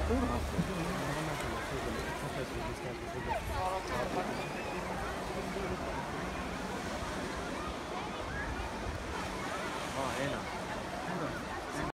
そうなんですよ。でもなんかまあまあそのそういうのをサプライズでしたりとか